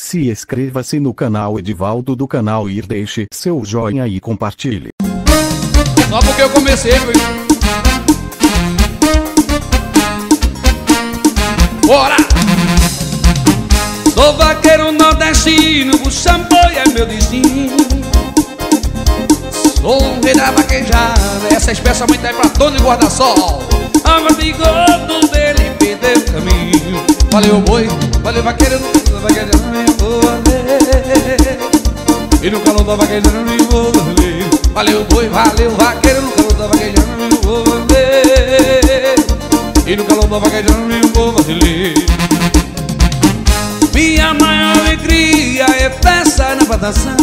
Se inscreva-se no canal Edivaldo do canal e deixe seu joinha e compartilhe. Só porque eu comecei, viu? Bora! Sou vaqueiro nordestino, o Xamboi é meu destino. Sou um rei da vaquejada, essa especialmente é pra Tony Guarda-Sol. A bigodo dele perdeu o caminho. Valeu boi, valeu vaqueiro, vaqueiro não vou valer. E no calor da vaqueira não vou valer. Valeu boi, valeu vaqueiro, no calor da vaqueira não vou valer. E no calor da vaqueira não vou valer. Minha maior alegria é festa na plantação.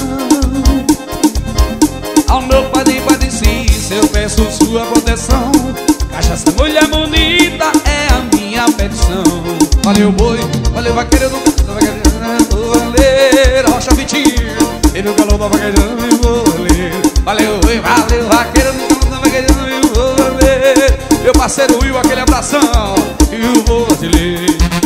Ao meu padre padecista eu peço sua proteção. Cachaça mulher bonita é a minha petição. Valeu boi, valeu vaqueiro, no calor da vaqueira não vou valer. Rocha Vitinho, e no calor da vaqueira não vou valer. Valeu boi, valeu vaqueiro, no calor da vaqueira não vou valer. Meu parceiro Will, aquele abração, e eu vou valer.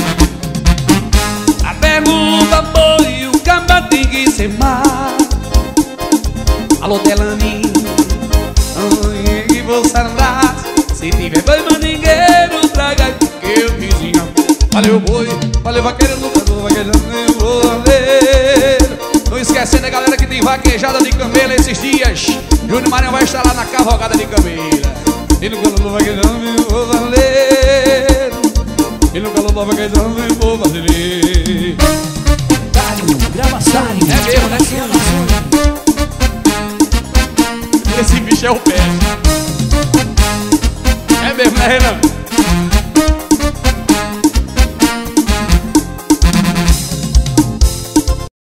A pergunta foi, o camba tem que ser mar. Alô Delani, que você andar. Se tiver boi mandingueiro, traga que eu vizinho. Valeu boi, valeu vaqueiro, no calor da vaqueira não vou valer. Não esquecendo a galera que tem vaquejada de camela esses dias. Júnior Maranhão vai estar lá na cavalgada de camela. E no calor da vaqueira não vou valer. E no calor da vaqueira não vou valer. Gravação. É mesmo, né? Esse bicho é o pé. É mesmo, né, Renan?